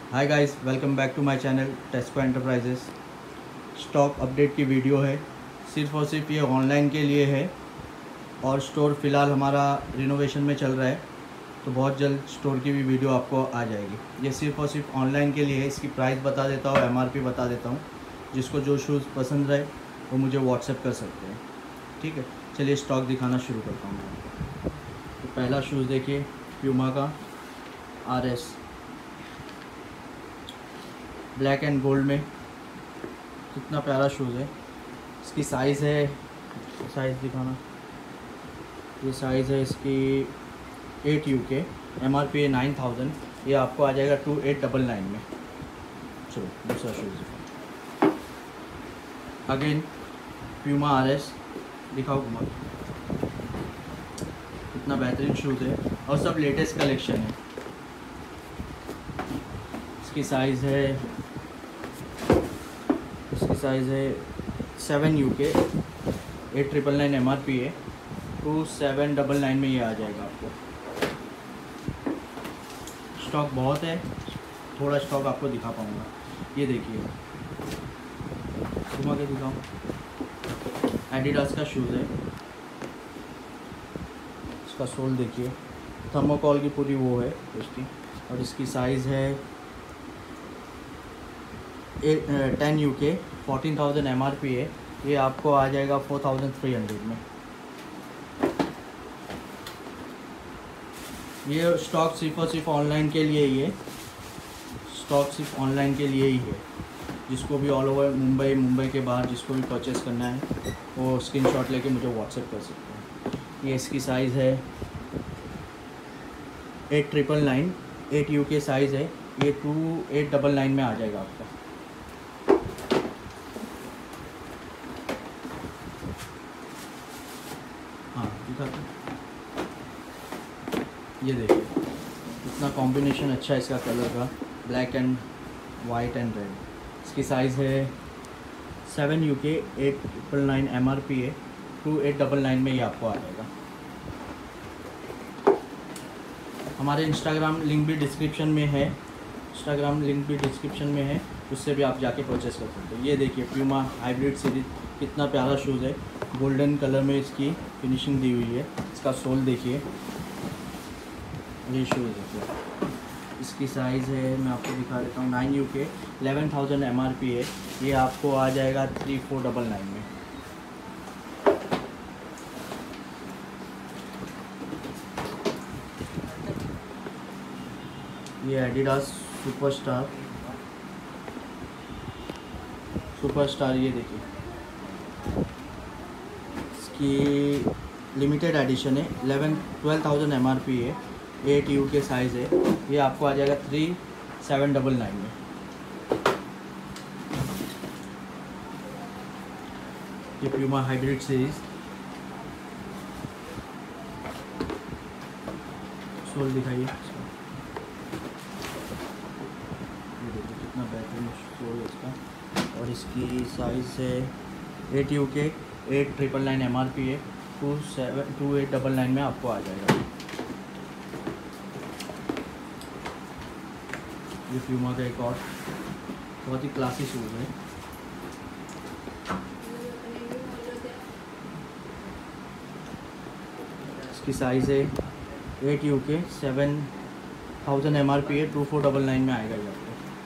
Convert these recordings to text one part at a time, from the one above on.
Hi guys, welcome back to my channel Tesco enterprises. Stock update की video है, सिर्फ़ और सिर्फ ये ऑनलाइन के लिए है और स्टोर फ़िलहाल हमारा रिनोवेशन में चल रहा है, तो बहुत जल्द स्टोर की भी वीडियो आपको आ जाएगी। ये सिर्फ़ और सिर्फ ऑनलाइन के लिए है। इसकी प्राइस बता देता हूँ, एमआरपी बता देता हूँ। जिसको जो शूज़ पसंद रहे वो मुझे व्हाट्सएप कर सकते हैं, ठीक है। चलिए स्टॉक दिखाना शुरू करता हूँ मैं। तो पहला शूज़ देखिए, प्यूमा का RS ब्लैक एंड गोल्ड में, कितना प्यारा शूज़ है। इसकी साइज़ है, साइज़ दिखाना, ये साइज़ है इसकी 8 UK, MRP है 9000। ये आपको आ जाएगा 2899 में। चलो दूसरा शूज़ दिखाओ। अगेन प्यूमा RS दिखाओ घुमा, कितना बेहतरीन शूज़ है और सब लेटेस्ट कलेक्शन है। इसकी साइज़ है 7 UK, 8999 MRP है, 2799 में ये आ जाएगा आपको। स्टॉक बहुत है, थोड़ा स्टॉक आपको दिखा पाऊँगा। ये देखिए, घुमा के दिखाऊँ, एडिडास का शूज़ है। इसका सोल देखिए, थर्मोकॉल की पूरी वो है इसकी, और इसकी साइज़ है 10 UK, 14000 MRP है। ये आपको आ जाएगा 4300 में। ये स्टॉक सिर्फ और सिर्फ ऑनलाइन के लिए ही है, स्टॉक सिर्फ ऑनलाइन के लिए ही है। जिसको भी ऑल ओवर मुंबई के बाहर जिसको भी परचेज़ करना है वो स्क्रीनशॉट लेके मुझे व्हाट्सएप कर सकते हैं। ये इसकी साइज़ है 8999, 8 UK साइज़ है। ये 2899 में आ जाएगा आपका। हाँ दिखाते, ये देखिए इतना कॉम्बिनेशन अच्छा है इसका कलर का, black and white and red. इसकी साइज़ है 7 UK, 899 MRP है, 2899 में ये आपको आ जाएगा। हमारे इंस्टाग्राम लिंक भी डिस्क्रिप्शन में है, उससे भी आप जाके परचेस कर सकते हो। ये देखिए प्यूमा हाइब्रिड सीरीज, कितना प्यारा शूज़ है, गोल्डन कलर में इसकी फिनिशिंग दी हुई है। इसका सोल देखिए, ये शूज़ देखिए, इसकी साइज़ है, मैं आपको दिखा देता हूँ, 9 UK, 11000 MRP है। ये आपको आ जाएगा 3499 में। ये एडिडास सुपरस्टार, ये देखिए इसकी लिमिटेड एडिशन है, 12,000 MRP है, 8 UK साइज़ है। ये आपको आ जाएगा 3799 में। ये प्यूमा हाइब्रिड सीरीज, सोल दिखाइए, ये देखिए कितना बेहतरीन सोल है इसका। और इसकी साइज़ है 8 UK, 8999 MRP है, 2899 में आपको आ जाएगा। ये प्यूमा का एक और बहुत ही क्लासी शूज़ है। इसकी साइज़ है 8 UK, 7000 MRP है, 2499 में आएगा ये आपको।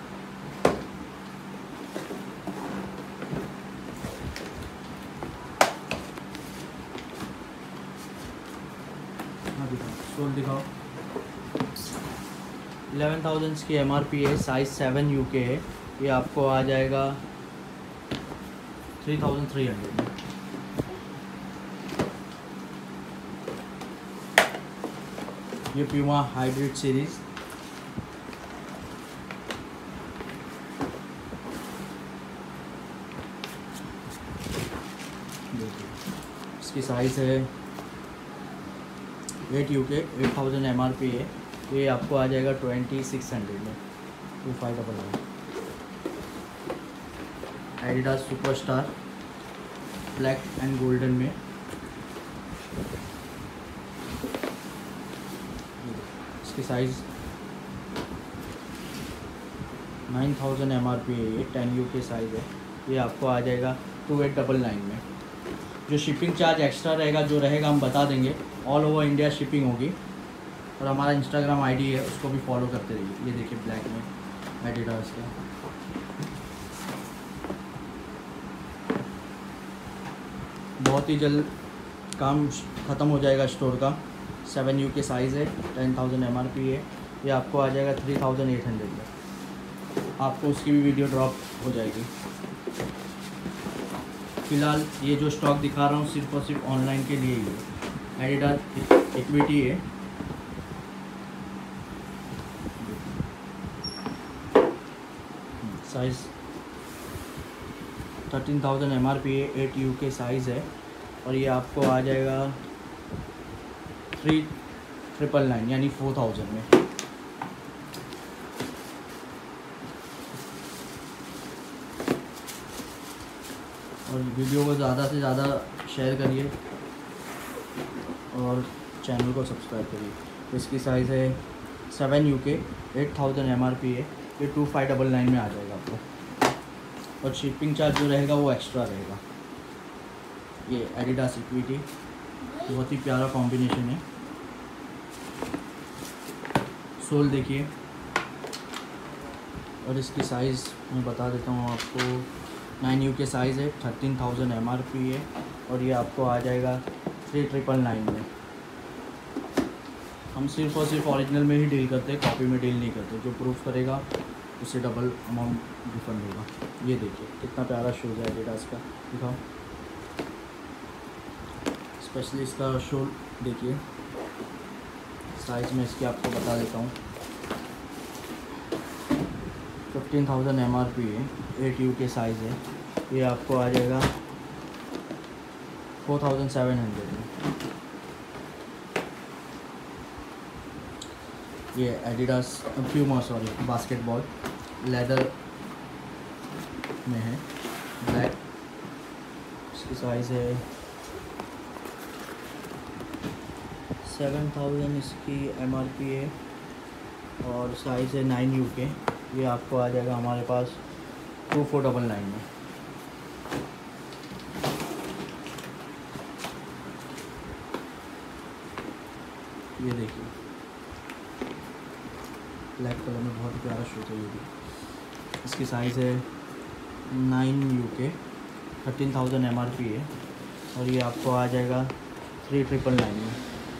हाँ दिखाओ, सोल दिखाओ। 11,000 की MRP है, साइज़ 7 UK है। ये आपको आ जाएगा 3300 में। ये प्यूमा हाइब्रिड सीरीज़, इसकी साइज़ है 8 UK, 8000 MRP है। ये आपको आ जाएगा 2600 में, 2599। Adidas superstar black and golden में, इसकी साइज़ 9000 MRP है, ये 10 UK साइज़ है। ये आपको आ जाएगा 2899 में। जो शिपिंग चार्ज एक्स्ट्रा रहेगा, जो रहेगा हम बता देंगे। ऑल ओवर इंडिया शिपिंग होगी। और हमारा इंस्टाग्राम आईडी है, उसको भी फॉलो करते रहिए। ये देखिए ब्लैक में एडिडास का, बहुत ही जल्द काम ख़त्म हो जाएगा स्टोर का। 7 UK साइज़ है, 10,000 MRP है। ये आपको आ जाएगा 3800 में। आपको उसकी भी वीडियो ड्रॉप हो जाएगी। फ़िलहाल ये जो स्टॉक दिखा रहा हूँ सिर्फ और सिर्फ ऑनलाइन के लिए ही है। एडिडास इक्विटी है। साइज़ 13,000 MRP है, 8 UK साइज़ है। और ये आपको आ जाएगा 3999 यानी 4000 में। और वीडियो को ज़्यादा से ज़्यादा शेयर करिए और चैनल को सब्सक्राइब करिए। इसकी साइज़ है 7 UK, 8000 MRP है। ये 2599 में आ जाएगा आपको। और शिपिंग चार्ज जो रहेगा वो एक्स्ट्रा रहेगा। ये एडिडास इक्विटी, बहुत ही प्यारा कॉम्बिनेशन है। सोल देखिए। और इसकी साइज़ मैं बता देता हूँ आपको, 9 UK साइज़ है, 13,000 MRP है। और ये आपको आ जाएगा 3999 में। हम सिर्फ और सिर्फ ओरिजिनल में ही डील करते हैं, कॉपी में डील नहीं करते। जो प्रूफ करेगा उससे डबल अमाउंट रिफंड होगा। ये देखिए कितना प्यारा शूज़ है एडिडास का, दिखाओ। स्पेशली इसका शोल देखिए। साइज़ में इसकी आपको बता देता हूँ, 15,000 MRP है, 8 UK साइज़ है। ये आपको आ जाएगा 4700 में। ये एडिडास प्यूमा बास्केटबॉल लेदर में है, ब्लैक। इसकी साइज़ है 7000 इसकी MRP है। और साइज़ है 9 UK। ये आपको आ जाएगा हमारे पास 2499 में। ये देखिए ब्लैक कलर में बहुत ही प्यारा शूज़ है ये भी। इसकी साइज़ है 9 UK, 13,000 MRP है। और ये आपको आ जाएगा 3999 में।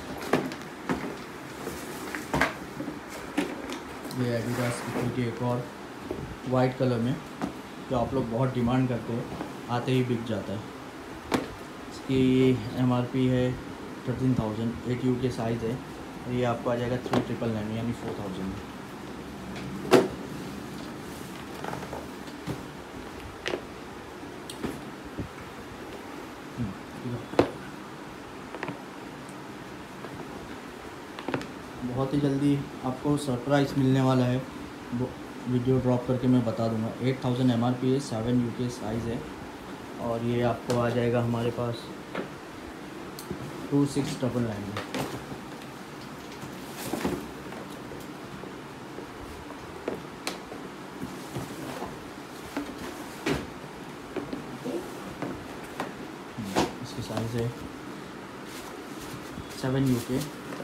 ये एडिडास की एक और वाइट कलर में, जो आप लोग बहुत डिमांड करते हैं, आते ही बिक जाता है। इसकी MRP है 13,000, 8 UK साइज़ है। और ये आपको आ जाएगा 3999 यानी 4000 में। बहुत ही जल्दी आपको सरप्राइज़ मिलने वाला है, वो वीडियो ड्रॉप करके मैं बता दूंगा। 8000 MRP है, 7 UK साइज़ है। और ये आपको आ जाएगा हमारे पास 2699 में। इसकी साइज़ है 7 UK,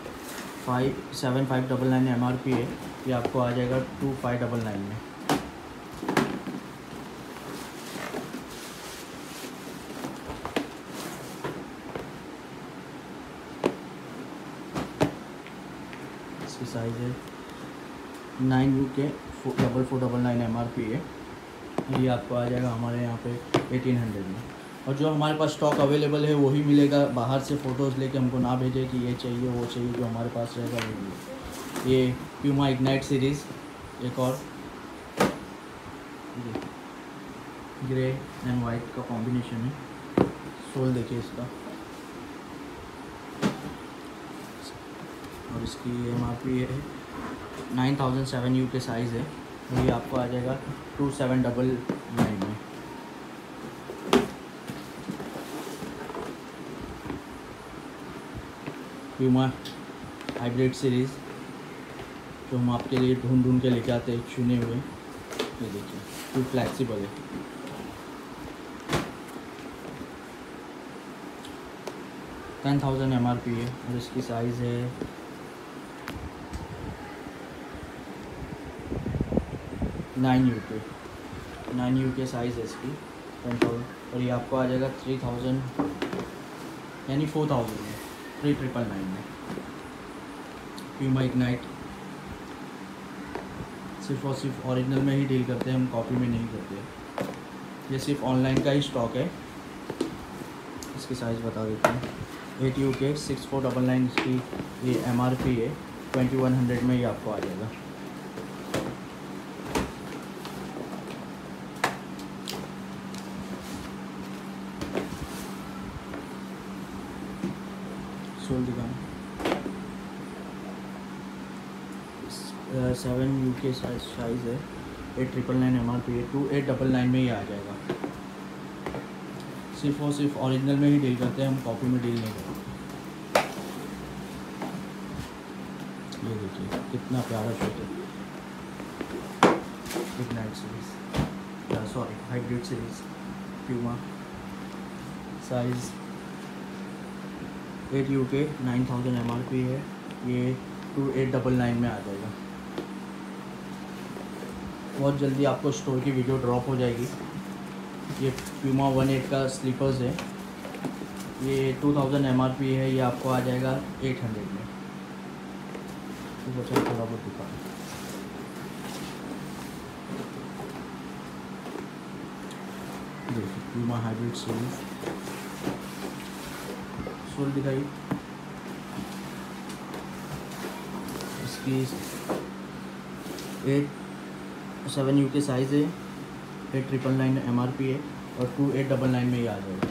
7599 MRP है। ये आपको आ जाएगा 2599 में। इसकी साइज़ है 9 UK, 4499 MRP है। ये आपको आ जाएगा हमारे यहाँ पे 1800 में। और जो हमारे पास स्टॉक अवेलेबल है वही मिलेगा। बाहर से फ़ोटोज़ लेके हमको ना भेजें कि ये चाहिए वो चाहिए, जो हमारे पास रहेगा वही मिलेगा। ये प्यूमा इग्नाइट सीरीज़ एक और ग्रे एंड वाइट का कॉम्बिनेशन है। सोल देखिए इसका। और इसकी MRP है 9007 UK साइज़ है। ये आपको आ जाएगा 2799 में। प्यूमा हाइब्रिड सीरीज़ जो हम आपके लिए ढूंढ के लेके आते हैं, चुने हुए। ये देखिए फुल फ्लैक्सीबल है। $10,000 MRP है और इसकी साइज़ है 9 UK साइज़ है इसकी 10,000 और ये आपको आ जाएगा 3,000 यानी 4,000 में 3,999 में। प्यूमा इग्नाइट सिर्फ और सिर्फ ओरिजिनल में ही डील करते हैं, हम कॉपी में नहीं करते। ये सिर्फ ऑनलाइन का ही स्टॉक है। इसकी साइज़ बता देते हैं 8 UK 6499 इसकी ये MRP है। 2100 में ये आपको आ जाएगा। सोल दिखाना 7 UK साइज़ है। 8,999 MRP है। 2,899 में ये आ जाएगा। सिर्फ और सिर्फ ओरिजिनल में ही डील करते हैं, हम कॉपी में डील नहीं करते। ये देखिए कितना प्यारा शूट है। Ignite series sorry hybrid series Puma size 8 UK 9,000 MRP है। ये 2,899 में आ जाएगा। बहुत जल्दी आपको स्टोर की वीडियो ड्रॉप हो जाएगी। ये प्यूमा 1.8 का स्लीपर्स है। ये 2,000 MRP है। ये आपको आ जाएगा 800 में। तो बच्चा थोड़ा बहुत दिखा देखिए प्यूमा हाइब्रिड सीरीज सोल दिखाई। इसकी 7 UK साइज़ है। 8,999 MRP है और 2,899 में ये आ जाएगा।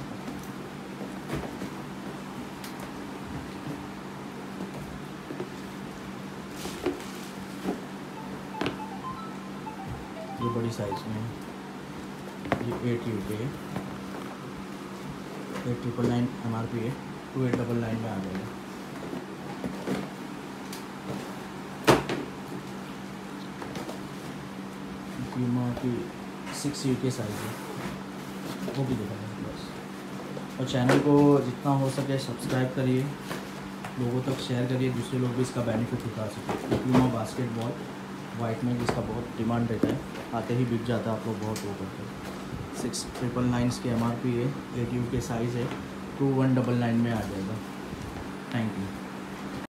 ये बड़ी साइज़ में है। ये 8 UK है। 8,999 MRP है। 2,899 में आ जाएगा। प्यूमा की 6 UK साइज़ है, वो भी दिखाएंगे बस। और चैनल को जितना हो सके सब्सक्राइब करिए, लोगों तक शेयर करिए, दूसरे लोग भी इसका बेनिफिट उठा सकें। प्यूमा बास्केटबॉल वाइट में जिसका बहुत डिमांड रहता है, आते ही बिक जाता है, आप लोग बहुत वो करते हैं। 6,999 इसकी MRP है। 8 UK साइज़ है। 2,199 में आ जाएगा। Thank you.